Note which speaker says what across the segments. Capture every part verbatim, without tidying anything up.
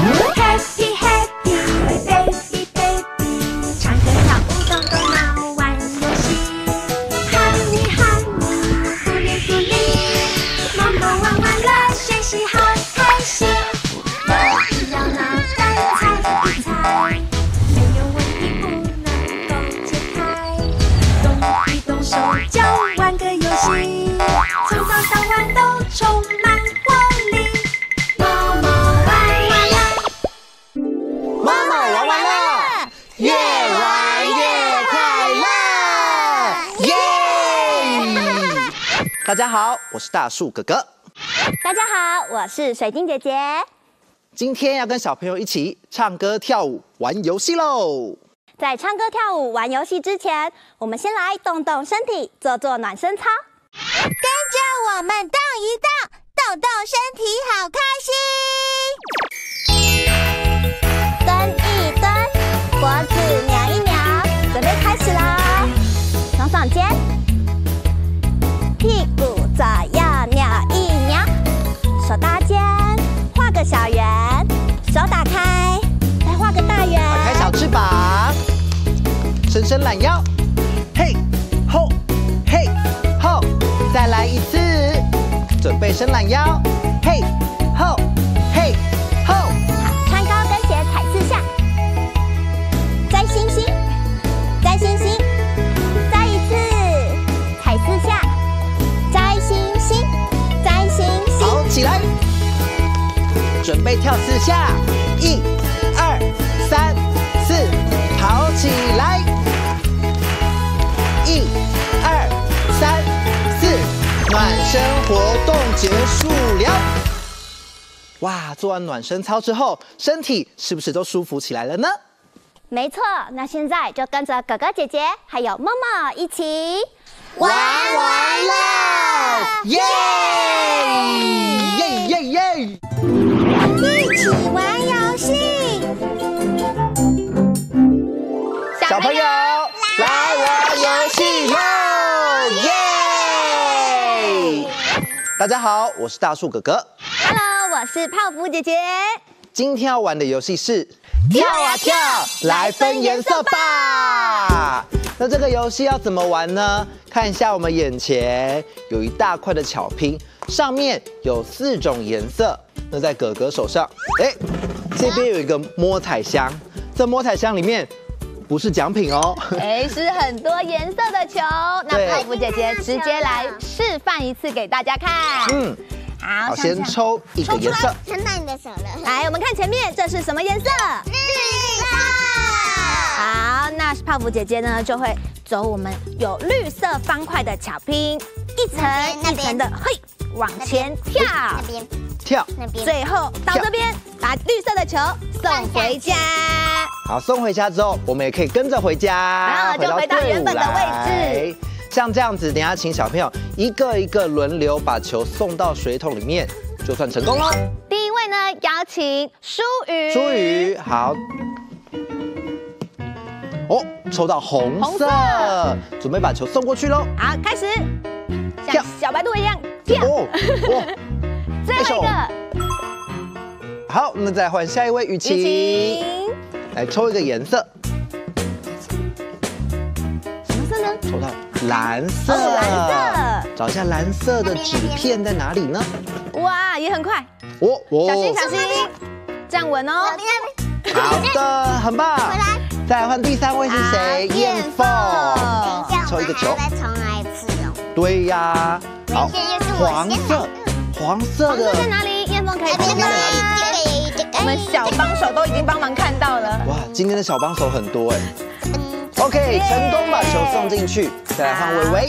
Speaker 1: Happy Happy Baby Baby， 唱歌跳舞动动脑玩游戏。Honey Honey， 鼓励鼓励，梦梦玩玩乐，学习好开心。我要脑袋猜一猜，没有问题不能够解开。动一动手脚玩个游戏，从早到晚都充满活力。默默玩玩乐，
Speaker 2: 默默玩玩乐，越玩越快乐，耶！大家好，我是大树哥哥。
Speaker 3: 大家好，我是水晶姐姐。
Speaker 2: 今天要跟小朋友一起唱歌、跳舞、玩游戏喽。
Speaker 3: 在唱歌、跳舞、玩游戏之前，我们先来动动身体，做做暖身操。
Speaker 4: 跟着我们动一动，动动身体好开心。
Speaker 3: 蹲一蹲，脖子扭一扭，准备开始啦！耸耸肩，屁股左右扭一扭，手搭肩，画个小圆，手打开，再画个大圆。
Speaker 2: 打开小翅膀，伸伸懒腰，嘿吼嘿吼，再来一次，准备伸懒腰，嘿吼嘿吼。
Speaker 3: 穿高跟鞋踩四下，摘星星，摘星星，再一次，踩四下，摘星星，摘星星。
Speaker 2: 好，起来，准备跳四下，一、二、三、四，跑起来，一、二、三、四，暖身活动结束了。哇，做完暖身操之后，身体是不是都舒服起来了呢？
Speaker 3: 没错，那现在就跟着哥哥姐姐还有默默一起
Speaker 2: 玩玩乐，耶耶耶耶！
Speaker 4: 一起玩游戏，
Speaker 2: 小朋友来玩游戏喽，耶！大家好，我是大树哥哥。
Speaker 3: Hello， 我是泡芙姐姐。
Speaker 2: 今天要玩的游戏是跳啊跳，来分颜色吧。那这个游戏要怎么玩呢？看一下我们眼前有一大块的巧拼，上面有四种颜色。那在哥哥手上，哎，这边有一个摸彩箱，这摸彩箱里面不是奖品哦，
Speaker 5: 哎，是很多颜色的球。那泡芙姐姐直接来示范一次给大家看。
Speaker 2: 嗯。
Speaker 5: 好，
Speaker 2: 好，先抽一个颜色，
Speaker 4: 撑到你的手了。
Speaker 3: 来，我们看前面，这是什么颜色？
Speaker 4: 绿色。
Speaker 3: 好，那泡芙姐姐呢就会走我们有绿色方块的巧拼，一层一层的，嘿，往前跳，
Speaker 4: 那边
Speaker 2: 跳，
Speaker 4: 那边。
Speaker 3: 最后到这边把绿色的球送回家。
Speaker 2: 好，送回家之后，我们也可以跟着回家，
Speaker 3: 然后就回到原本的位置。
Speaker 2: 像这样子，等一下请小朋友一个一个轮流把球送到水桶里面，就算成功喽。
Speaker 5: 第一位呢，邀请舒宇。
Speaker 2: 舒宇，好。哦，抽到红色，
Speaker 5: 红色
Speaker 2: 准备把球送过去喽。
Speaker 3: 好，开始，
Speaker 2: 跳
Speaker 3: 像小白兔一样跳。
Speaker 2: 哦哦，
Speaker 3: 最后一个，
Speaker 2: 好，那再换下一位雨晴，
Speaker 3: 雨晴
Speaker 2: 来抽一个颜色。
Speaker 3: 什么色呢？
Speaker 2: 抽到蓝色，
Speaker 3: 哦蓝色，
Speaker 2: 找一下蓝色的纸片在哪里呢？
Speaker 3: 哇，也很快，
Speaker 2: 哦哦，
Speaker 3: 小心小心，站稳哦。
Speaker 2: 好的，很棒。再来换第三位是谁？燕凤，抽一个球，
Speaker 4: 再重来一次哦。
Speaker 2: 对呀，好，黄色，黄色
Speaker 3: 黄色
Speaker 2: 的
Speaker 3: 在哪里？燕凤可以
Speaker 2: 黄色在哪
Speaker 4: 里？
Speaker 5: 我们小帮手都已经帮忙看到了。
Speaker 2: 哇，今天的小帮手很多哎。OK， 成功把球送进去，再来换微微。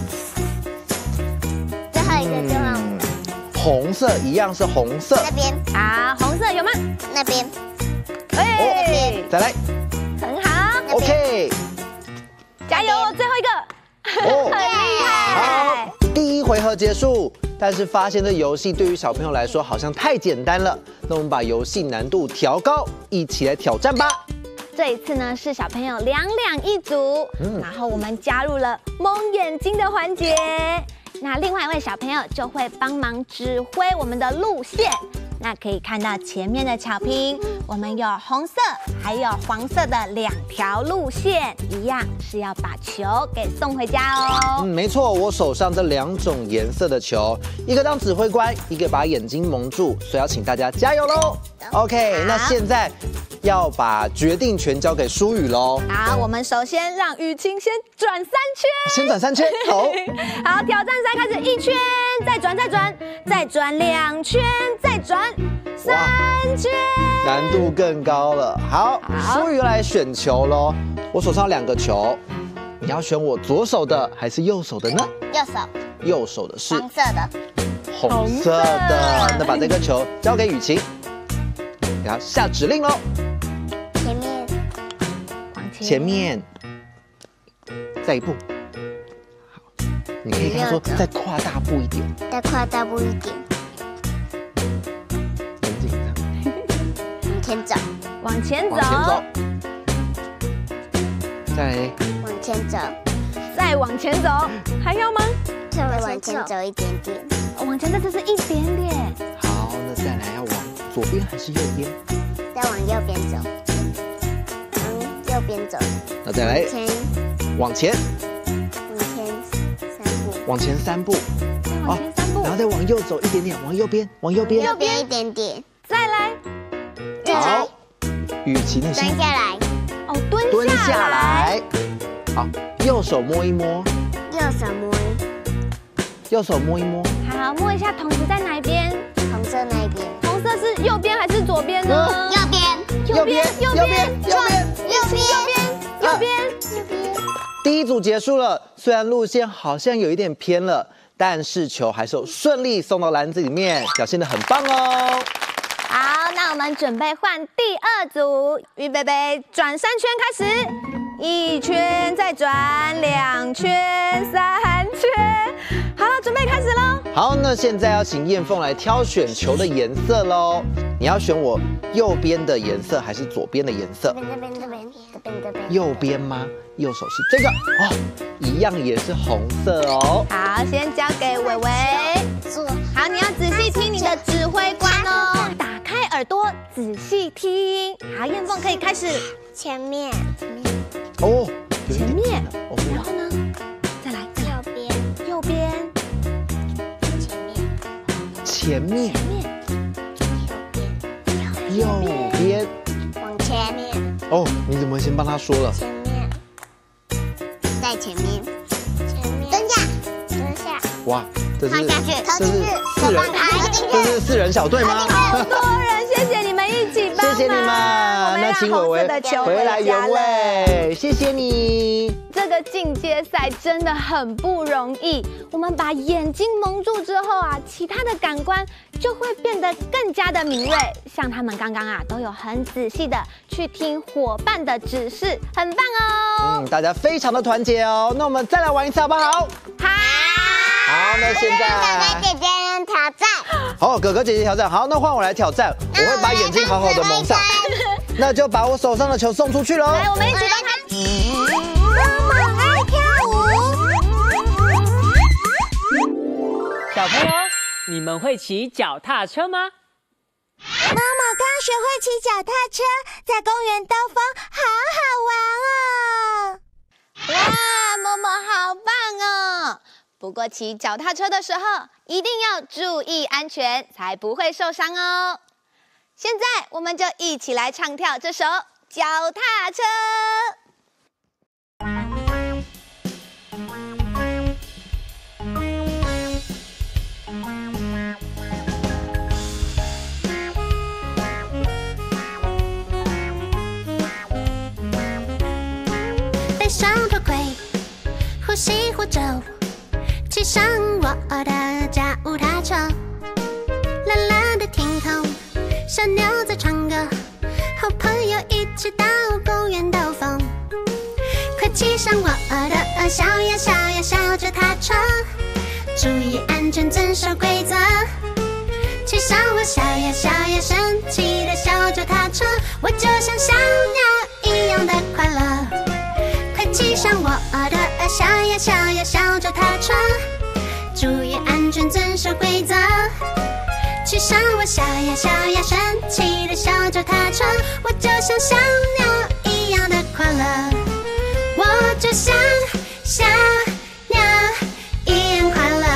Speaker 4: 最后一个就换我。
Speaker 2: 红色一样是红色。
Speaker 4: 那边，
Speaker 3: 好，红色有吗？
Speaker 4: 那边，
Speaker 3: 哎，
Speaker 2: 再来
Speaker 3: 很好
Speaker 2: ，OK，
Speaker 3: 加油，最后一个，
Speaker 2: 哦，
Speaker 3: 很厉害。
Speaker 2: 好，第一回合结束，但是发现这游戏对于小朋友来说好像太简单了，那我们把游戏难度调高，一起来挑战吧。
Speaker 3: 这一次呢是小朋友两两一组，
Speaker 2: 嗯
Speaker 3: 然后我们加入了蒙眼睛的环节。那另外一位小朋友就会帮忙指挥我们的路线，
Speaker 5: 那可以看到前面的巧拼，我们有红色还有黄色的两条路线，一样是要把球给送回家哦。
Speaker 2: 嗯，没错，我手上这两种颜色的球，一个当指挥官，一个把眼睛蒙住，所以要请大家加油喽。OK， 那现在要把决定权交给舒宇喽。
Speaker 5: 好，我们首先让雨晴先转三圈，
Speaker 2: 先转三圈，好。
Speaker 5: 好，挑战赛开始，一圈，再转，再转，再转两圈，再转三圈，
Speaker 2: 难度更高了。好，舒宇来选球喽。我手上两个球，你要选我左手的还是右手的呢？
Speaker 3: 右手，
Speaker 2: 右手的是
Speaker 3: 黄色的，
Speaker 2: 红色的。那把这个球交给雨晴，给她下指令喽。
Speaker 3: 前面，
Speaker 5: 往前，
Speaker 2: 前面，再一步。好，你可以跟他说再跨大步一点，
Speaker 3: 再跨大步一点，
Speaker 2: 很紧张。
Speaker 3: 往前走，
Speaker 5: 往前走，
Speaker 2: 往前走。再来，
Speaker 3: 往前走，
Speaker 5: 再往前走，还要吗？
Speaker 3: 再往前走一点点，
Speaker 5: 往前，这只是一点点。
Speaker 2: 好，那再来要往左边还是右边？
Speaker 3: 再往右边走，往右边走，
Speaker 2: 那再来
Speaker 3: 前，
Speaker 2: 往前，
Speaker 3: 往前三步，
Speaker 2: 往前三步，
Speaker 5: 再往前三步，
Speaker 2: 然后再往右走一点点，往右边，往右边。
Speaker 3: 右边一点点，
Speaker 5: 再来，
Speaker 2: 好，雨晴的
Speaker 3: 蹲下来，
Speaker 5: 哦，蹲
Speaker 2: 蹲下
Speaker 5: 下来，
Speaker 2: 来。好，右手摸一摸，
Speaker 3: 右手摸，
Speaker 2: 右手摸一摸。
Speaker 5: 好，摸一下筒子在哪一边？
Speaker 3: 红色那边，
Speaker 5: 红色是右边还是左边呢？
Speaker 3: 右边，
Speaker 5: 右边，右边，
Speaker 2: 右边，右边。
Speaker 3: 右边，
Speaker 5: 右边。
Speaker 3: 右边，
Speaker 2: 第一组结束了，虽然路线好像有一点偏了，但是球还是有顺利送到篮子里面，表现得很棒哦。
Speaker 5: 好，那我们准备换第二组，预备备，转三圈开始，一圈再转两圈三圈，好了，准备开始喽。
Speaker 2: 好，那现在要请燕凤来挑选球的颜色喽。你要选我右边的颜色还是左边的颜色？
Speaker 3: 这边，这边，这边，这边，这边，
Speaker 2: 右边吗？右手是这个哦，一样也是红色哦。
Speaker 5: 好，先交给伟伟。
Speaker 3: 左，
Speaker 5: 好，你要仔细听你的指挥官哦，打开耳朵仔细听。好，燕凤可以开始。
Speaker 3: 前面，
Speaker 2: 哦，有一
Speaker 5: 前
Speaker 2: 点
Speaker 5: 面，
Speaker 2: 哦，
Speaker 5: 然后呢？再来，再来，
Speaker 3: 右边，
Speaker 5: 右边，
Speaker 3: 前面，
Speaker 2: 前面，
Speaker 5: 前面，
Speaker 2: 右边。
Speaker 3: 往前面，
Speaker 2: 哦，你怎么先帮他说了？
Speaker 3: 前面，在前面，前面，蹲下，蹲下，
Speaker 2: 哇，这是
Speaker 3: 放下去，投
Speaker 2: 这是
Speaker 3: 进去，
Speaker 2: 四人，
Speaker 3: 投进去，
Speaker 2: 这是四人小队吗？
Speaker 5: 好多人，谢谢你们一起帮忙。
Speaker 2: 谢谢你们，
Speaker 5: 我们
Speaker 2: 那
Speaker 5: 让红
Speaker 2: 请伟伟
Speaker 5: 色的球
Speaker 2: 回来原
Speaker 5: 回家了。
Speaker 2: 位，谢谢你。
Speaker 5: 这个进阶赛真的很不容易，我们把眼睛蒙住之后啊，其他的感官就会变得更加的敏锐。像他们刚刚啊，都有很仔细的去听伙伴的指示，很棒哦。
Speaker 2: 嗯，大家非常的团结哦。那我们再来玩一次好不好？
Speaker 5: 好，
Speaker 2: 好，那现
Speaker 3: 哥哥
Speaker 2: 在，
Speaker 3: 姐姐人挑战，
Speaker 2: 好，哥哥姐姐挑战。好，那换我来挑战，我会把眼睛好好的蒙上，那就把我手上的球送出去喽。
Speaker 5: 来，我们一起帮他。
Speaker 3: 妈妈爱跳舞。
Speaker 6: 小朋友，你们会骑脚踏车吗？
Speaker 4: 妈妈刚学会骑脚踏车，在公园兜风，好好玩哦！
Speaker 5: 哇，默默好棒哦！不过骑脚踏车的时候一定要注意安全，才不会受伤哦。现在我们就一起来唱跳这首脚踏车。
Speaker 1: 戴上头盔，呼吸呼走，骑上我的脚踏车。蓝蓝的天空，小鸟在唱歌，和朋友一起到公园兜风。快骑上我的小呀小呀小脚踏车，注意安全，遵守规则。骑上我小呀小呀神奇的小脚踏车，我就像小鸟一样的快乐。快骑上我的小呀小呀小脚踏车，注意安全，遵守规则。骑上我我小呀小呀神奇的小脚踏车，我就像小鸟一样的快乐，我就像小鸟一样快乐。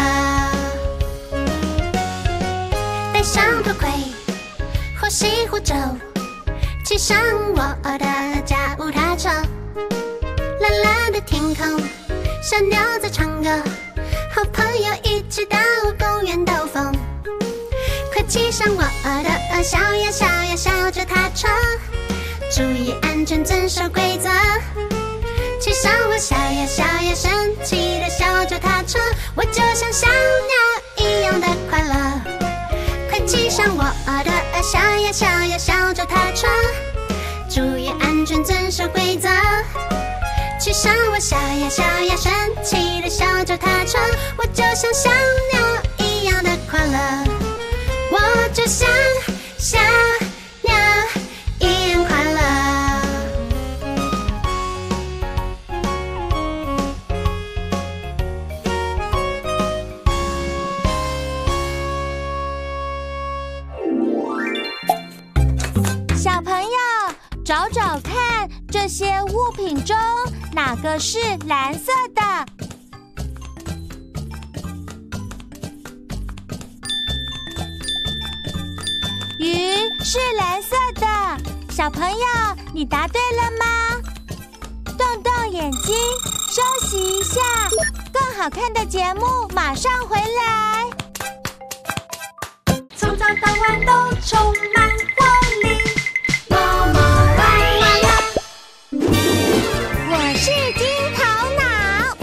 Speaker 1: 戴上头盔，呼吸呼走，骑上我的家务踏车，蓝蓝的天空，小鸟在唱歌，和朋友一起到公园兜风。快骑上我的小呀小呀小脚踏车，注意安全，遵守规则。骑上我小呀小呀神奇的小脚踏车，我就像小鸟一样的快乐。快骑上我的小呀小呀小脚踏车，注意安全，遵守规则。骑上我小呀小呀神奇的小脚踏车，我就像小鸟一样的快乐，我就像小鸟一样快乐。
Speaker 4: 小朋友，找找看，这些物品中哪个是蓝色的？鱼是蓝色的。小朋友，你答对了吗？动动眼睛，休息一下，更好看的节目马上回来。
Speaker 1: 从早到晚都充满活力，摸摸玩玩啦！
Speaker 4: 我是金头脑，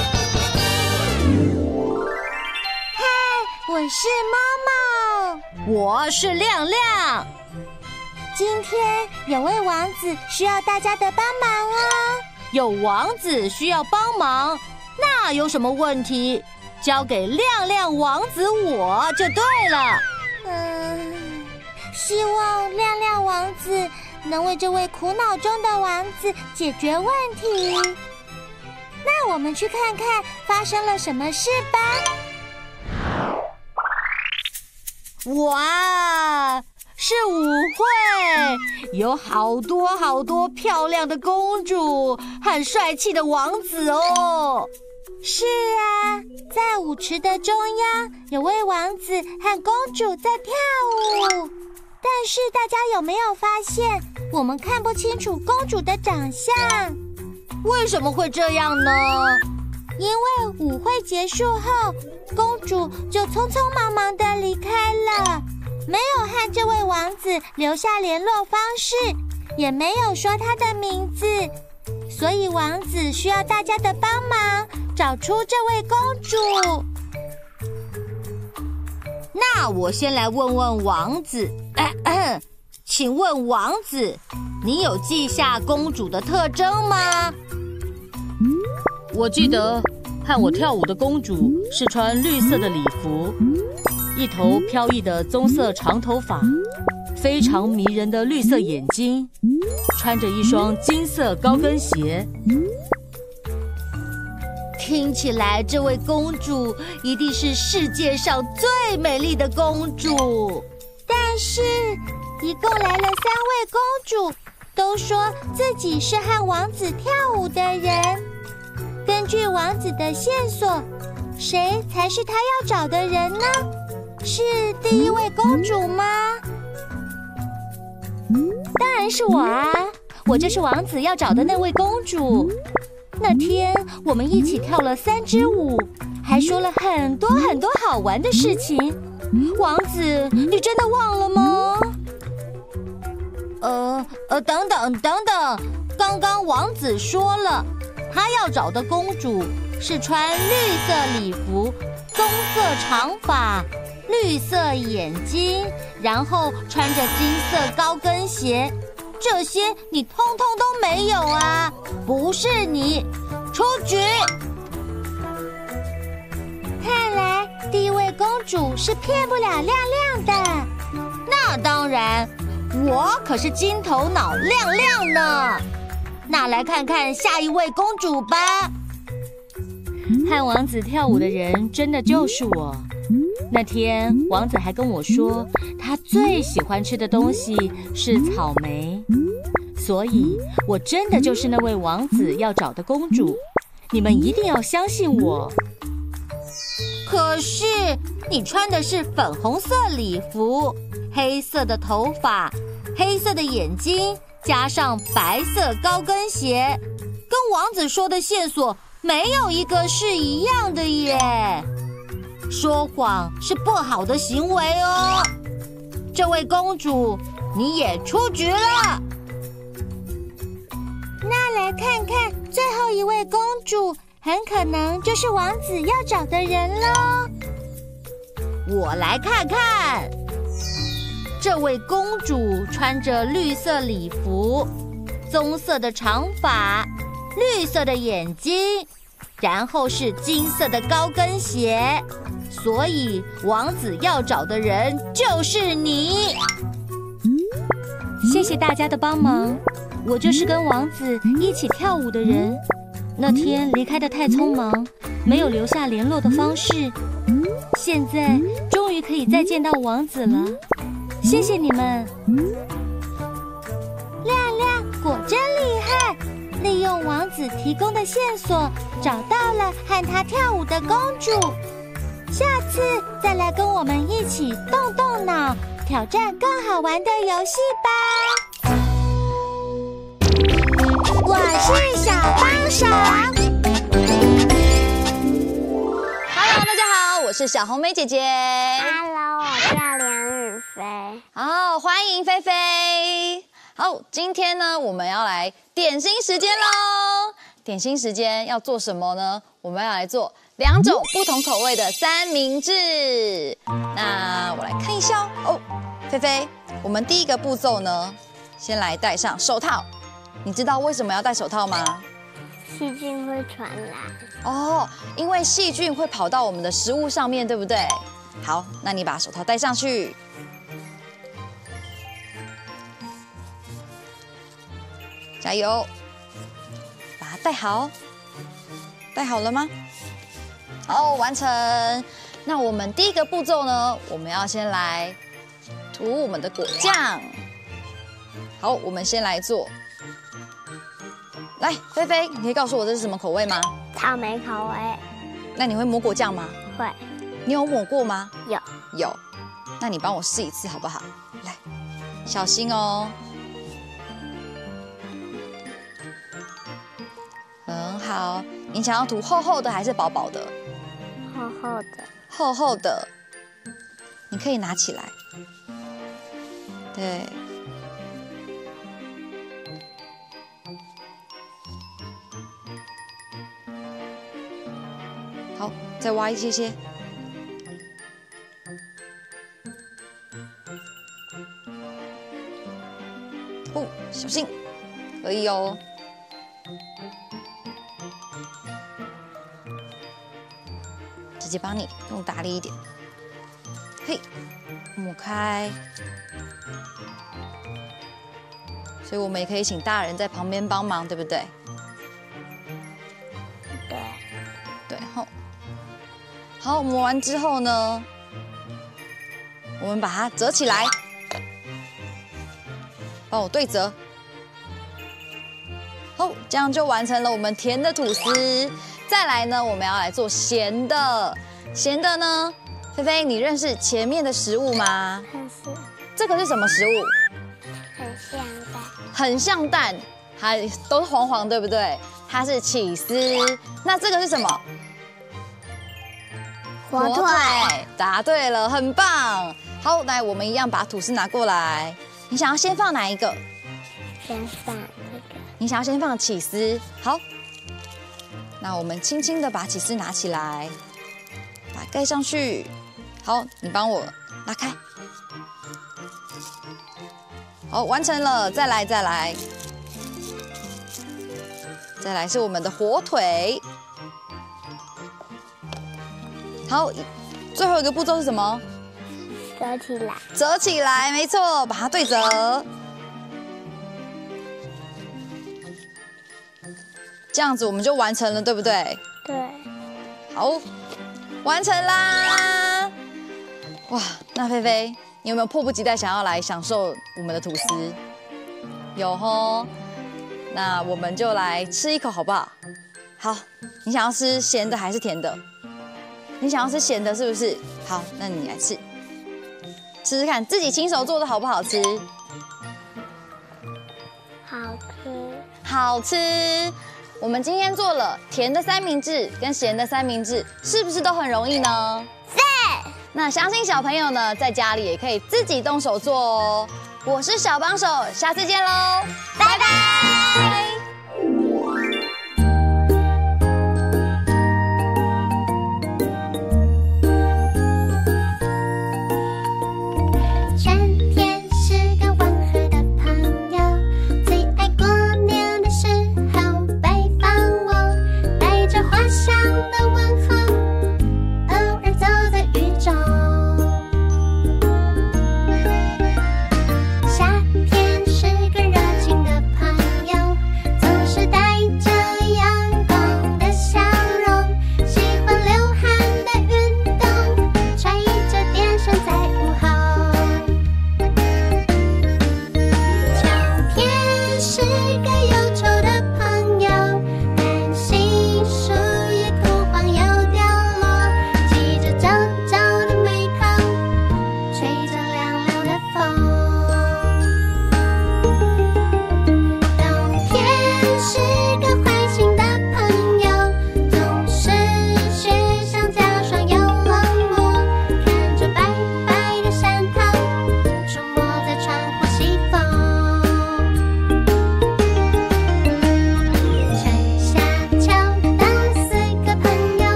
Speaker 4: 嗨，我是猫猫，
Speaker 7: 我是亮亮。
Speaker 4: 今天有位王子需要大家的帮忙哦。
Speaker 7: 有王子需要帮忙，那有什么问题？交给亮亮王子我就对了。
Speaker 4: 嗯，希望亮亮王子能为这位苦恼中的王子解决问题。那我们去看看发生了什么事吧。
Speaker 7: 哇，是舞会，有好多好多漂亮的公主和帅气的王子哦。
Speaker 4: 是啊，在舞池的中央有位王子和公主在跳舞，但是大家有没有发现，我们看不清楚公主的长相？
Speaker 7: 为什么会这样呢？
Speaker 4: 因为舞会结束后，公主就匆匆忙忙地离开了，没有和这位王子留下联络方式，也没有说他的名字，所以王子需要大家的帮忙，找出这位公主。
Speaker 7: 那我先来问问王子，咳咳，请问王子，你有记下公主的特征吗？我记得和我跳舞的公主是穿绿色的礼服，一头飘逸的棕色长头发，非常迷人的绿色眼睛，穿着一双金色高跟鞋。听起来这位公主一定是世界上最美丽的公主。
Speaker 4: 但是一共来了三位公主，都说自己是和王子跳舞的人。根据王子的线索，谁才是他要找的人呢？是第一位公主吗？
Speaker 7: 当然是我啊，我就是王子要找的那位公主。那天我们一起跳了三支舞，还说了很多很多好玩的事情。王子，你真的忘了吗？呃呃，等等等等，刚刚王子说了，他要找的公主是穿绿色礼服、棕色长发、绿色眼睛，然后穿着金色高跟鞋。这些你通通都没有啊！不是你，出局！
Speaker 4: 看来第一位公主是骗不了亮亮的。
Speaker 7: 那当然，我可是金头脑亮亮呢。那来看看下一位公主吧。和王子跳舞的人真的就是我。那天王子还跟我说， 她最喜欢吃的东西是草莓，所以我真的就是那位王子要找的公主。你们一定要相信我。可是你穿的是粉红色礼服，黑色的头发，黑色的眼睛，加上白色高跟鞋，跟王子说的线索没有一个是一样的耶。说谎是不好的行为哦。这位公主，你也出局了。
Speaker 4: 那来看看最后一位公主，很可能就是王子要找的人喽。
Speaker 7: 我来看看，这位公主穿着绿色礼服，棕色的长发，绿色的眼睛，然后是金色的高跟鞋，所以王子要找的人就是你。谢谢大家的帮忙，我就是跟王子一起跳舞的人。那天离开得太匆忙，没有留下联络的方式。现在终于可以再见到王子了，谢谢你们。
Speaker 4: 亮亮果真厉害，利用王子提供的线索，找到了和他跳舞的公主。下次再来跟我们一起动动脑，挑战更好玩的游戏吧。我是小帮手。
Speaker 8: Hello， 大家好，我是小红梅姐姐。
Speaker 1: Hello， 我叫梁雨菲。
Speaker 8: 好，欢迎菲菲。好，今天呢，我们要来点心时间喽。点心时间要做什么呢？我们要来做两种不同口味的三明治。那我来看一下哦，菲菲，我们第一个步骤呢，先来戴上手套。你知道为什么要戴手套吗？
Speaker 1: 细菌会传染。
Speaker 8: 哦，因为细菌会跑到我们的食物上面，对不对？好，那你把手套戴上去。加油，把它戴好。戴好了吗？好，完成。那我们第一个步骤呢，我们要先来涂我们的果酱。好，我们先来做。来，菲菲，你可以告诉我这是什么口味吗？
Speaker 1: 草莓口味。
Speaker 8: 那你会抹果酱吗？
Speaker 1: 会。
Speaker 8: 你有抹过吗？
Speaker 1: 有。
Speaker 8: 有。那你帮我试一次好不好？来，小心哦。很好。你想要涂厚厚的还是薄薄的？
Speaker 1: 厚厚的。
Speaker 8: 厚厚的。你可以拿起来。对。好，再挖一些些。哦，小心，可以哦。直接帮你用大力一点，嘿，抹开。所以我们也可以请大人在旁边帮忙，对不对？
Speaker 1: 对。
Speaker 8: 对，好。好，磨完之后呢，我们把它折起来，帮我对折。好，这样就完成了我们甜的吐司。再来呢，我们要来做咸的。咸的呢，菲菲，你认识前面的食物吗？
Speaker 1: 认识。
Speaker 8: 这个是什么食物？
Speaker 1: 很像蛋。
Speaker 8: 很像蛋，还都是黄黄，对不对？它是起司。那这个是什么？
Speaker 1: 火腿。
Speaker 8: 答对了，很棒。好，来，我们一样把吐司拿过来。你想要先放哪一个？
Speaker 1: 先放这个。
Speaker 8: 你想要先放起司。好，那我们轻轻的把起司拿起来，把它盖上去。好，你帮我拉开。好，完成了。再来，再来，再来是我们的火腿。好，最后一个步骤是什么？
Speaker 1: 折起来。
Speaker 8: 折起来，没错，把它对折。这样子我们就完成了，对不对？
Speaker 1: 对。
Speaker 8: 好，完成啦！哇，那菲菲， 你有没有迫不及待想要来享受我们的吐司？有吼，那我们就来吃一口好不好？好，你想要吃咸的还是甜的？你想要吃咸的是不是？好，那你来吃，吃吃看自己亲手做的好不好吃？
Speaker 1: 好吃。
Speaker 8: 好吃。我们今天做了甜的三明治跟咸的三明治，是不是都很容易呢？
Speaker 3: 是。
Speaker 8: 那相信小朋友呢，在家里也可以自己动手做哦。我是小帮手，下次见喽，拜拜。